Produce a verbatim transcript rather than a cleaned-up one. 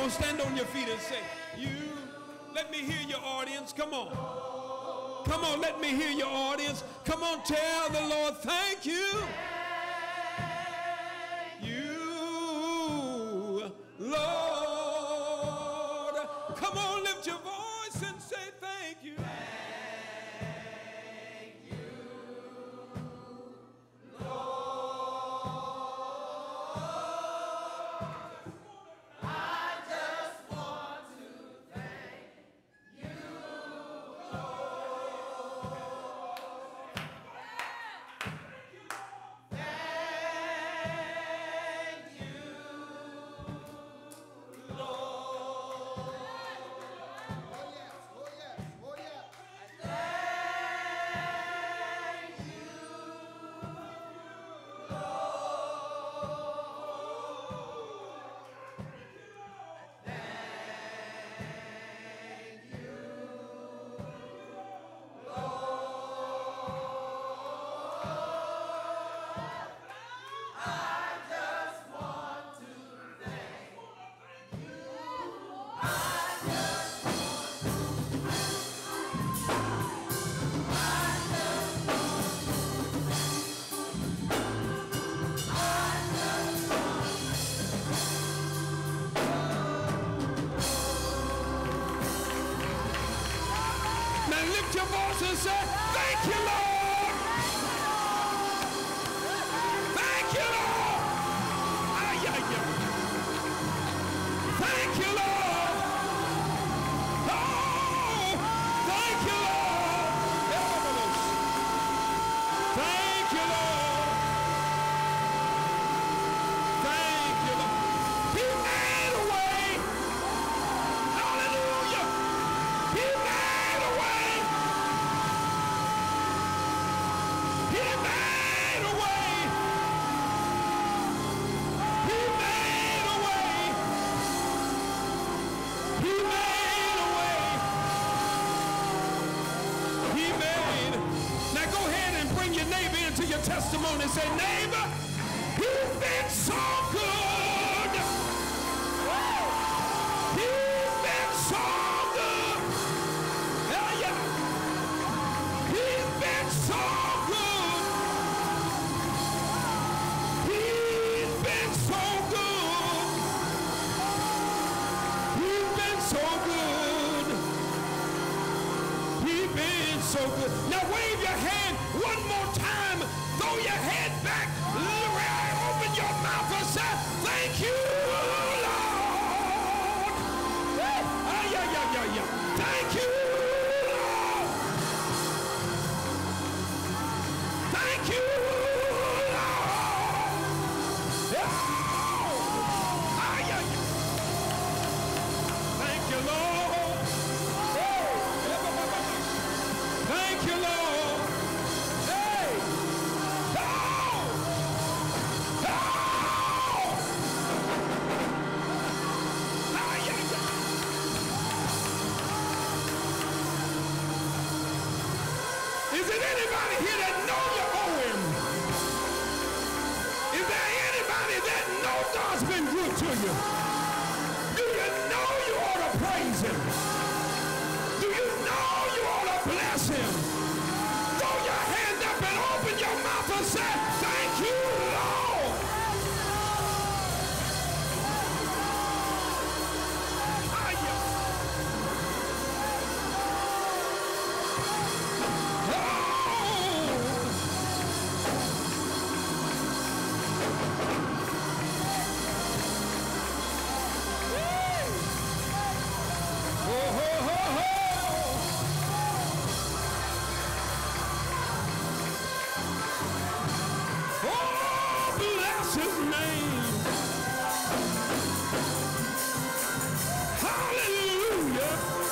on, stand on your feet and say, you. Let me hear your audience. Come on. Come on, let me hear your audience. Come on, tell the Lord, thank you. You, Lord. Come on, lift your voice and say thank you. Thank you, Lord. I just want to thank you, Lord. Thank you, Lord. Testimony, say, neighbor, you've been so good. He's been so good. Hell yeah. He's been so good. He's been so good. He's been so good. He's been so good. Now wave your hand one more time. Throw your head back, open your mouth and say, thank you, Lord. Ah, yeah, yeah, yeah, yeah. Thank you, Lord. Thank you, Lord. Oh. Ah, yeah, yeah. Thank you, Lord. Thank you, Lord. Hey. Is it anybody here that know you owe him? Is there anybody that know God's been good to you? Do you know you ought to praise him? Do you know you ought to bless him? Throw your hand up and open your mouth and say, thank you, Lord. His name.